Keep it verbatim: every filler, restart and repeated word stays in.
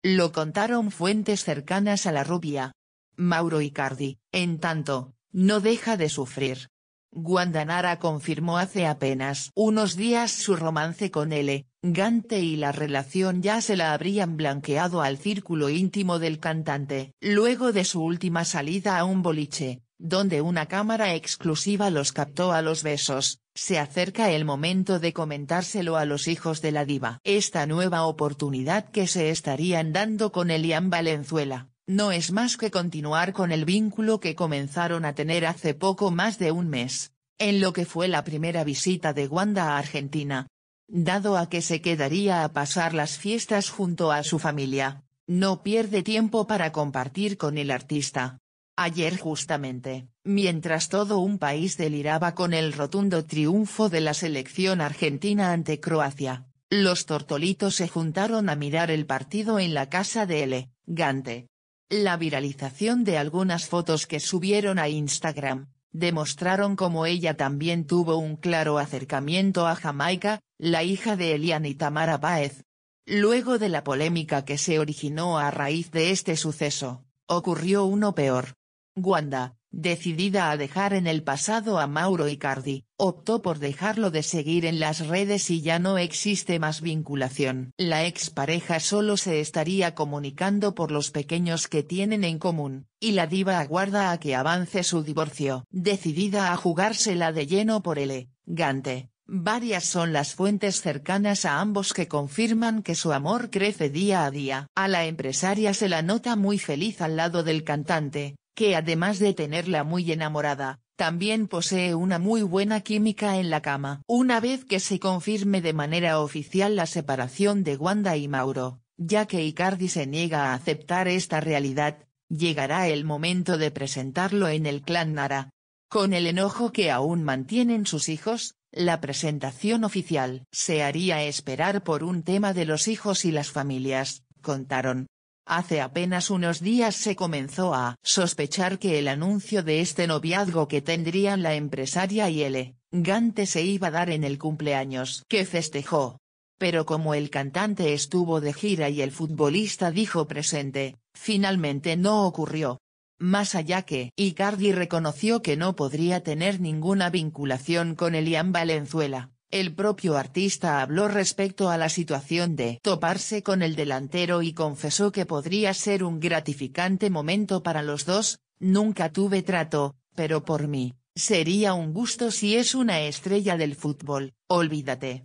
Lo contaron fuentes cercanas a la rubia. Mauro Icardi, en tanto, no deja de sufrir. Wanda Nara confirmó hace apenas unos días su romance con Elegante y la relación ya se la habrían blanqueado al círculo íntimo del cantante, luego de su última salida a un boliche, donde una cámara exclusiva los captó a los besos. Se acerca el momento de comentárselo a los hijos de la diva. Esta nueva oportunidad que se estarían dando con Elian Valenzuela no es más que continuar con el vínculo que comenzaron a tener hace poco más de un mes, en lo que fue la primera visita de Wanda a Argentina. Dado a que se quedaría a pasar las fiestas junto a su familia, no pierde tiempo para compartir con el artista. Ayer justamente, mientras todo un país deliraba con el rotundo triunfo de la selección argentina ante Croacia, los tortolitos se juntaron a mirar el partido en la casa de Elegante. La viralización de algunas fotos que subieron a Instagram demostraron cómo ella también tuvo un claro acercamiento a Jamaica, la hija de Elian y Tamara Báez. Luego de la polémica que se originó a raíz de este suceso, ocurrió uno peor. Wanda, decidida a dejar en el pasado a Mauro Icardi, optó por dejarlo de seguir en las redes y ya no existe más vinculación. La expareja solo se estaría comunicando por los pequeños que tienen en común, y la diva aguarda a que avance su divorcio. Decidida a jugársela de lleno por Elegante, varias son las fuentes cercanas a ambos que confirman que su amor crece día a día. A la empresaria se la nota muy feliz al lado del cantante, que además de tenerla muy enamorada, también posee una muy buena química en la cama. Una vez que se confirme de manera oficial la separación de Wanda y Mauro, ya que Icardi se niega a aceptar esta realidad, llegará el momento de presentarlo en el clan Nara. Con el enojo que aún mantienen sus hijos, la presentación oficial se haría esperar por un tema de los hijos y las familias, contaron. Hace apenas unos días se comenzó a sospechar que el anuncio de este noviazgo que tendrían la empresaria y Elegante se iba a dar en el cumpleaños que festejó. Pero como el cantante estuvo de gira y el futbolista dijo presente, finalmente no ocurrió. Más allá que Icardi reconoció que no podría tener ninguna vinculación con Elian Valenzuela. El propio artista habló respecto a la situación de toparse con el delantero y confesó que podría ser un gratificante momento para los dos. Nunca tuve trato, pero por mí, sería un gusto si es una estrella del fútbol, olvídate.